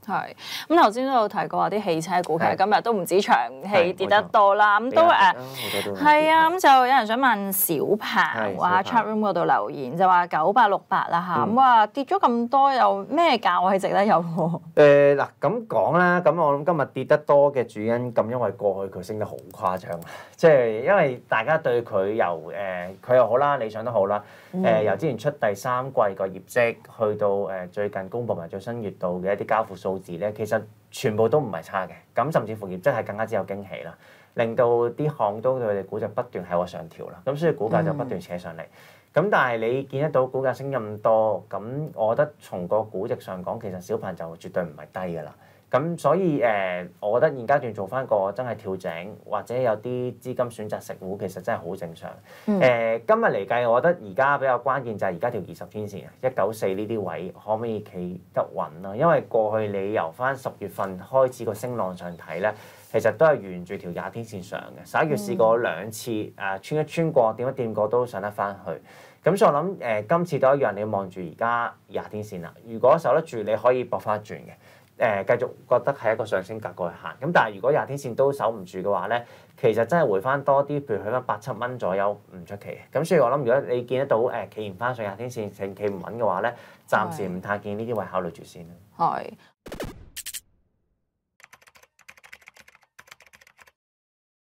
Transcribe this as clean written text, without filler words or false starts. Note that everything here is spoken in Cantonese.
係，咁頭先都有提過話啲汽車股其實今日都唔止長汽跌得多啦，咁都係啊，咁就有人想問小鵬話 chatroom 嗰度留言就話9868啦嚇，咁話跌咗咁多，有咩價位值得有喎？ 嗱咁講啦，咁我諗今日跌得多嘅主因，咁因為過去佢升得好誇張，即係因為大家對佢由佢又好啦，理想都好啦，由之前出第三季個業績，去到最近公佈埋最新月度嘅一啲交付數字咧，其實全部都唔係差嘅，咁甚至乎業績係更加之有驚喜啦，令到啲行都對佢哋股就不斷喺度上調啦，咁所以股價就不斷扯上嚟。咁但係你見得到股價升咁多，咁我覺得從個估值上講，其實小鵬就絕對唔係低㗎啦。咁所以我覺得現階段做翻個真係調整，或者有啲資金選擇食糊，其實真係好正常。今日嚟計，我覺得而家比較關鍵就係而家條20天線194呢啲位可唔可以企得穩啦？因為過去你由翻10月份開始個升浪上睇咧，其實都係沿住條20天線上嘅。11月試過2次穿一穿過，掂一掂過都上得翻去。咁所以我諗今次都一樣，你望住而家20天線啦。如果守得住，你可以搏翻轉嘅。繼續覺得係一個上升格局去行，咁但係如果20天線都守唔住嘅話咧，其實真係回翻多啲，譬如去翻8、7蚊左右唔出奇。咁所以我諗，如果你見得到企唔翻上20天線，企唔穩嘅話咧，暫時唔太見呢啲位考慮住先啦。 係。